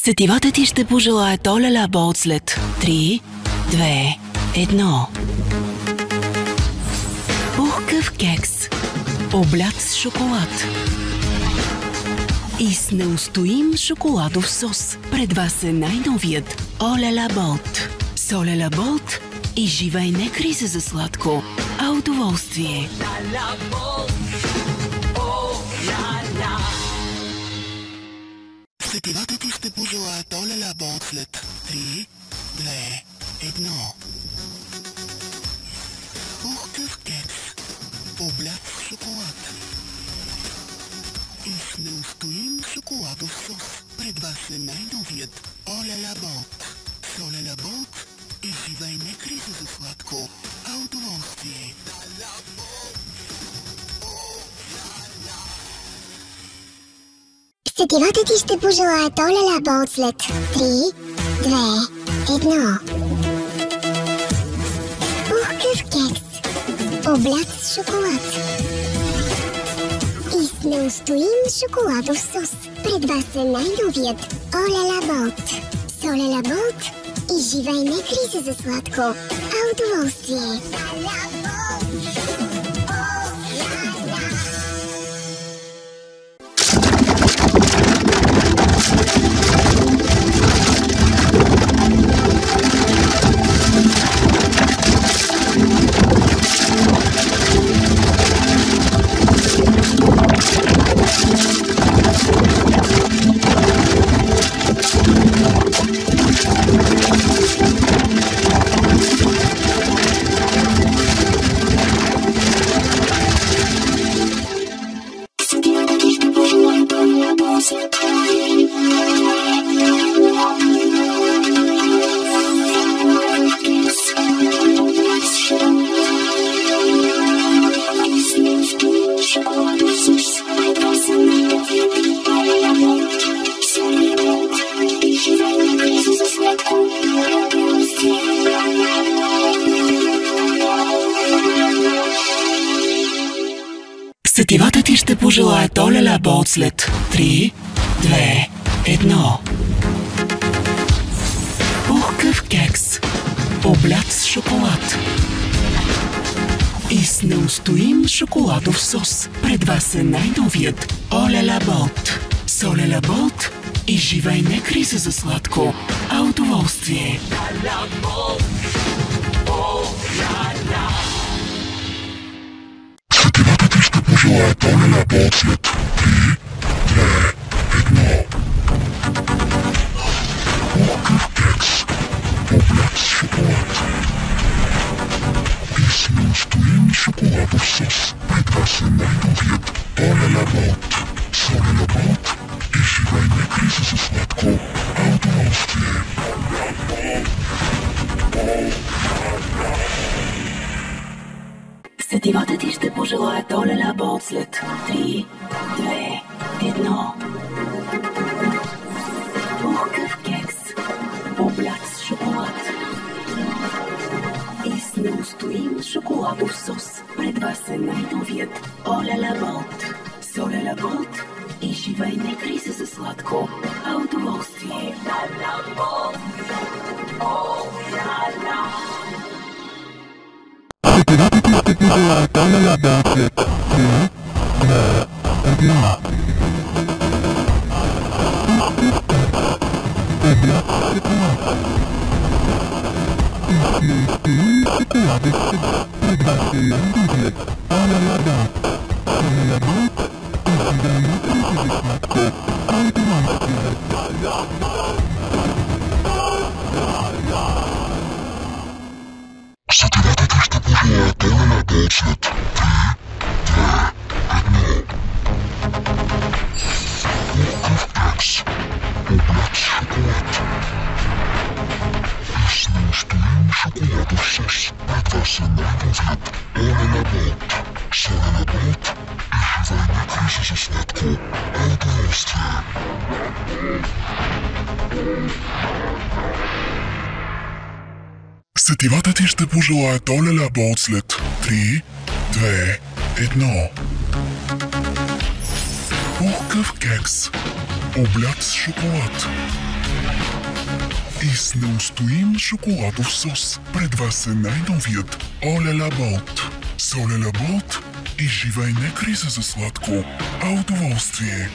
Сетивата ти ще пожелаят оле-ля болт след 3, 2, 1. Пухкав кекс, облят с шоколад и с неустоим шоколадов сос. Пред вас е най-новият оле-ля болт. С оле-ля болт изживей не криза за сладко, а удоволствие. Сетивата ти ще пожелаят оле-ля болт след 3, 2, 1. Пухкав кекс, облят с шоколад и с неустоим шоколадов сос. Пред вас е най-новият оле-ля болт. С оле-ля болт изживей не криза за сладко, а удоволствие. Сетивата ти ще пожелаят оле-ля болт след 3, 2, 1. Пухкав кекс, облят с шоколад и с неустоим шоколадов сос. Пред вас е най-новият оле-ля болт. С оле-ля болт изживей не криза за сладко, а удоволствие. Сетивата ти ще пожелаят оле-ля болт след 3, 2, 1. Пухкав кекс, облят с шоколад и с неустоим шоколадов сос. Пред вас е най-новият оле-ля болт. С оле-ля болт изживей не криза за сладко, а удоволствие. Сетивата ти ще пожелаят оле-ля болт след 3, 2, 1. Пухкав кекс, облят с шоколад и с неустоим шоколадов сос. Пред вас е най-новият оле-ля болт. С оле-ля болт изживей не криза за сладко, а удоволствие. Сетивата ти ще пожелаят оле-ля болт след 3, 2, 1. Пухкав кекс, облят с шоколад и с неустоим шоколадов сос. Пред вас е най-новият оле-ля болт. С оле-ля болт изживей не криза за сладко, а удоволствие. Сетивата ти ще пожелаят оле-ля болт след 3, 2, 1. Облят с шоколад и с неустоим шоколадов сос. Пред вас е най-новият оле-ля болт. С оле-ля болт изживей не криза за сладко, а удоволствие. Сетивата ти ще пожелаят оле-ля болт след 3, 2, 1. Пухкав кекс, облят с шоколад и с неустоим шоколадов сос. Пред вас е най-новият оле-ля болт. С оле-ля болт изживей не криза за сладко, а удоволствие. Сетивата ти ще пожелаят оле-ля болт след 3, 2, 1. Пухкав кекс, облят с шоколад И с неустоим шоколадов сос пред вас е най-новият Оля Болт. С Оля Болт изживай не криза за сладко, а удоволствие.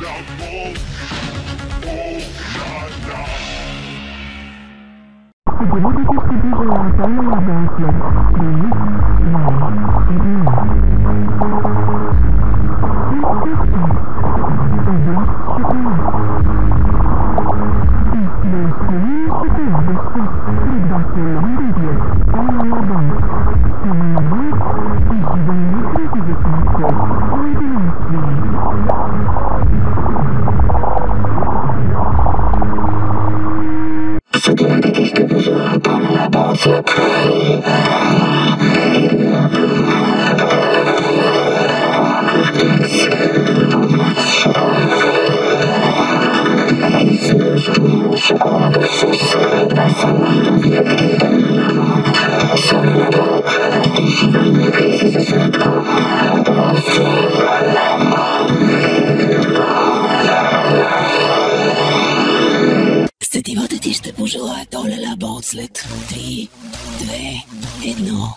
Сетивата ти ще пожелаят Оля Болт след 3, 2, 1.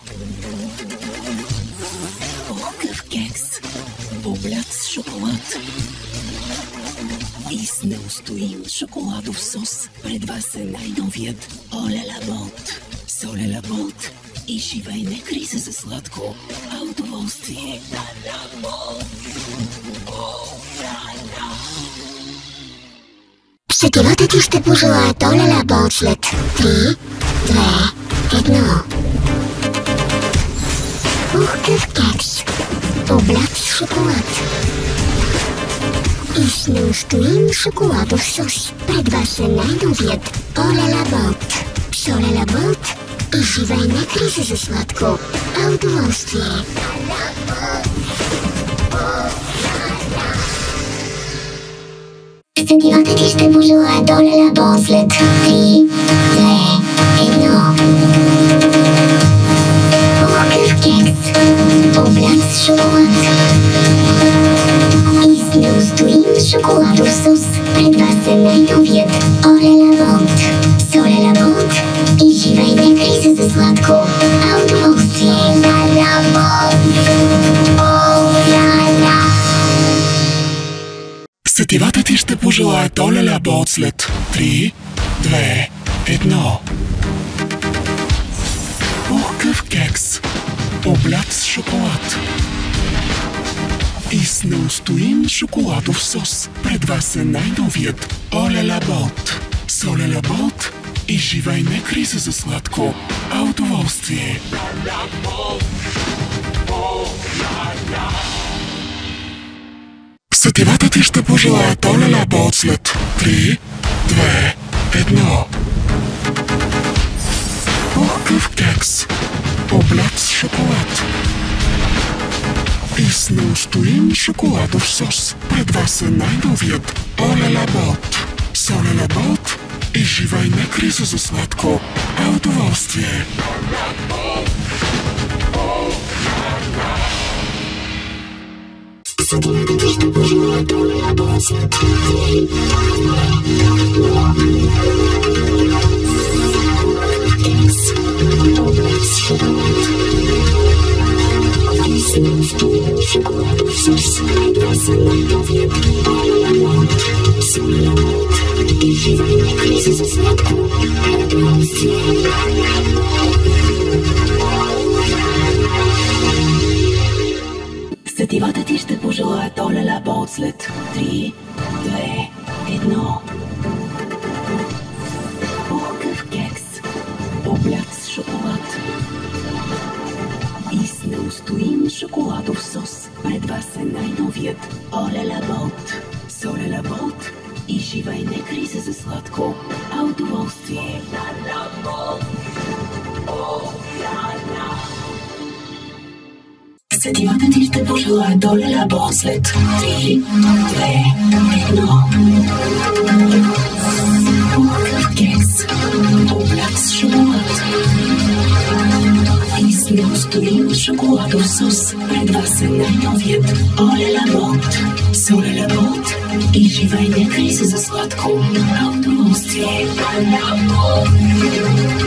Пухкав кекс, облят с шоколад и с неустоим шоколадов сос пред вас е най-новият Оля Болт. С Оля Болт изживай не криза за сладко, а удоволствие. Сетивата ти ще пожелаят Оля Болт след 3, 2, 1. Пухкав кекс, облят с шоколад и с неустоим шоколадов сос пред вас е най-новият Оля Болт. С Оля Болт изживай не криза за сладко, а удоволствие. Сетивата ти ще пожелаят Оля Болт след 3, 2, 1. Пухкав кекс, облят с шоколад и с неустоим шоколадов сос пред вас е най-новият Оля Болт. С Оля Болт изживай не криза за сладко, а удоволствие. Сетивата ти ще пожелаят Оля Болт след 3, 2, 1. Пухкав кекс, облят с шоколад и с неустоим шоколадов сос пред вас е най-новият Оля Болт. С Оля Болт изживай не криза за сладко, а удоволствие. Сетивата ти ще пожелаят Оля Болт след 3, 2, 1. Пухкав кекс, облят с шоколад и с неустоим шоколадов сос пред вас е най-новият Оля Болт. С Оля Болт изживай не криза за сладко, а удоволствие. Сетивата ти ще пожелаят Оля Болт след 3, 2, 1. Кекс, облят с шоколад и с неустоим шоколадов сос пред вас е най-новият Оля Болт. С Оля Болт изживай не криза за сладко, а удоволствие. Сетивата ти ще пожелаят Оля Болт след 3, 2, 1. Пухкав кекс, облят с шоколад и с неустоим шоколадов сос пред вас е най-новият Оля Болт. С Оля Болт изживай не криза за сладко, а удоволствие. Сетивата ти ще пожелаят Оля Болт след 3, 2, 1. Пухкав кекс, облят с шоколад и с неустоим шоколадов сос пред вас znajdą wiatr. Ole la bot i żywaj na krisy ze słodką autowózcie.